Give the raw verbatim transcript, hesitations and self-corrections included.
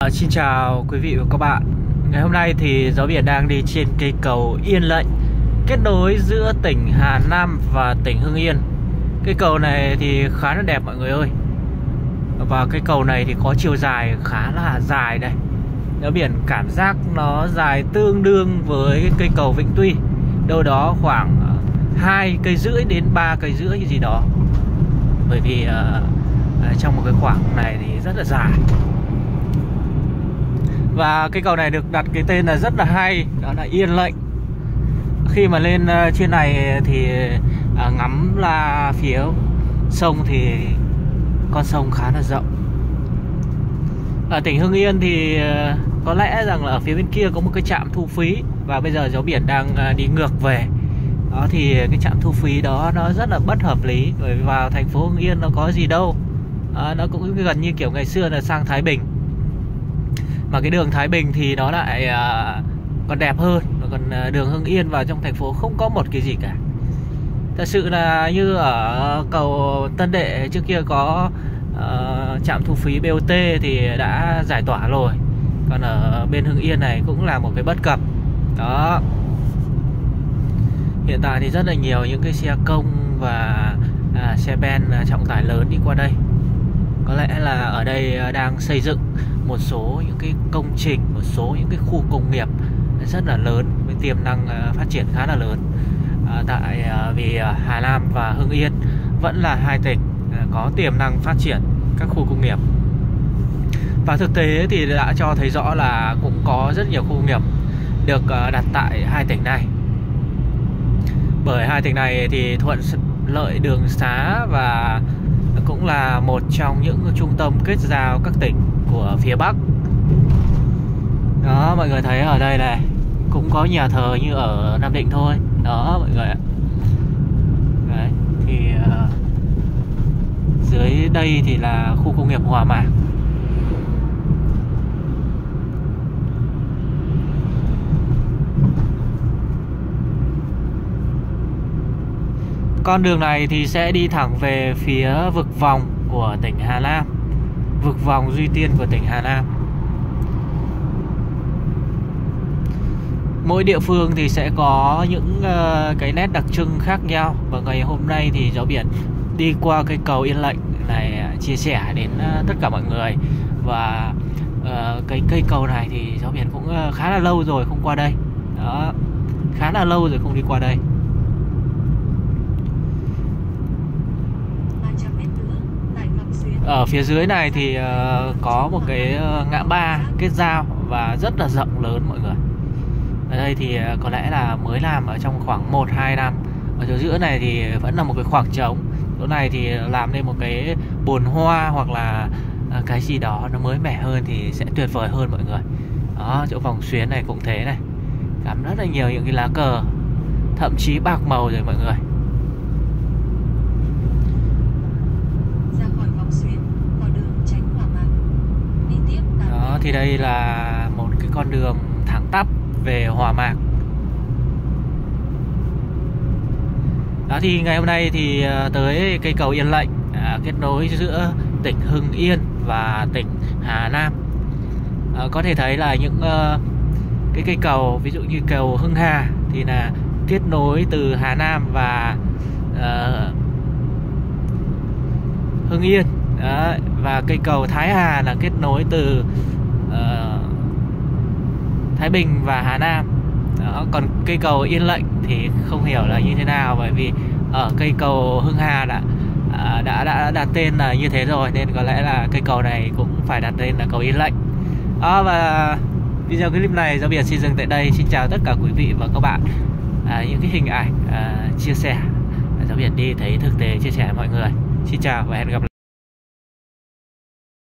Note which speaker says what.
Speaker 1: Xin chào quý vị và các bạn. Ngày hôm nay thì Gió Biển đang đi trên cây cầu Yên Lệnh, kết nối giữa tỉnh Hà Nam và tỉnh Hưng Yên. Cây cầu này thì khá là đẹp mọi người ơi. Và cây cầu này thì có chiều dài khá là dài đây. Gió Biển cảm giác nó dài tương đương với cây cầu Vĩnh Tuy, đâu đó khoảng hai cây rưỡi đến ba cây rưỡi gì đó. Bởi vì uh, trong một cái khoảng này thì rất là dài. Và cây cầu này được đặt cái tên là rất là hay, đó là Yên Lệnh. Khi mà lên trên này thì à, ngắm ra phía sông thì con sông khá là rộng. Ở tỉnh Hưng Yên thì có lẽ rằng là ở phía bên kia có một cái trạm thu phí, và bây giờ Gió Biển đang đi ngược về. Đó thì cái trạm thu phí đó nó rất là bất hợp lý, bởi vì vào thành phố Hưng Yên nó có gì đâu. À, nó cũng gần như kiểu ngày xưa là sang Thái Bình. Mà cái đường Thái Bình thì nó lại à, còn đẹp hơn. Còn đường Hưng Yên vào trong thành phố không có một cái gì cả. Thật sự là như ở cầu Tân Đệ trước kia có uh, trạm thu phí bê ô tê thì đã giải tỏa rồi. Còn ở bên Hưng Yên này cũng là một cái bất cập. Đó. Hiện tại thì rất là nhiều những cái xe công và à, xe ben trọng tải lớn đi qua đây. Có lẽ là ở đây đang xây dựng một số những cái công trình, một số những cái khu công nghiệp rất là lớn với tiềm năng phát triển khá là lớn. À, tại à, vì Hà Nam và Hưng Yên vẫn là hai tỉnh à, có tiềm năng phát triển các khu công nghiệp. Và thực tế thì đã cho thấy rõ là cũng có rất nhiều khu công nghiệp được à, đặt tại hai tỉnh này. Bởi hai tỉnh này thì thuận lợi đường xá và cũng là một trong những trung tâm kết giao các tỉnh của phía Bắc. Đó, mọi người thấy ở đây này cũng có nhà thờ như ở Nam Định thôi. Đó mọi người ạ. Đấy, thì uh, dưới đây thì là khu công nghiệp Hòa Mạc. Con đường này thì sẽ đi thẳng về phía vực vòng của tỉnh Hà Nam, vực vòng Duy Tiên của tỉnh Hà Nam. Mỗi địa phương thì sẽ có những uh, cái nét đặc trưng khác nhau. Và ngày hôm nay thì Gió Biển đi qua cây cầu Yên Lệnh này chia sẻ đến uh, tất cả mọi người. Và uh, cái cây cầu này thì Gió Biển cũng uh, khá là lâu rồi không qua đây. Đó, khá là lâu rồi không đi qua đây. Ở phía dưới này thì uh, có một cái uh, ngã ba kết giao và rất là rộng lớn mọi người. Ở đây thì uh, có lẽ là mới làm ở trong khoảng một hai năm. Ở chỗ giữa này thì vẫn là một cái khoảng trống. Chỗ này thì làm nên một cái bồn hoa hoặc là uh, cái gì đó nó mới mẻ hơn thì sẽ tuyệt vời hơn mọi người. Đó, chỗ vòng xuyến này cũng thế này. Cảm rất là nhiều những cái lá cờ, thậm chí bạc màu rồi mọi người. Đó, thì đây là một cái con đường thẳng tắp về Hòa Mạc. Đó thì ngày hôm nay thì tới cây cầu Yên Lệnh à, kết nối giữa tỉnh Hưng Yên và tỉnh Hà Nam. À, có thể thấy là những uh, cái cây cầu, ví dụ như cầu Hưng Hà thì là kết nối từ Hà Nam và uh, Hưng Yên. Đó, và cây cầu Thái Hà là kết nối từ uh, Thái Bình và Hà Nam. Đó, còn cây cầu Yên Lệnh thì không hiểu là như thế nào, bởi vì ở cây cầu Hưng Hà đã uh, đã đã đặt tên là như thế rồi, nên có lẽ là cây cầu này cũng phải đặt tên là cầu Yên Lệnh. Đó, và video clip này Gió Biển xin dừng tại đây. Xin chào tất cả quý vị và các bạn. À, những cái hình ảnh uh, chia sẻ Gió Biển đi thấy thực tế chia sẻ với mọi người. Xin chào và hẹn gặp lại.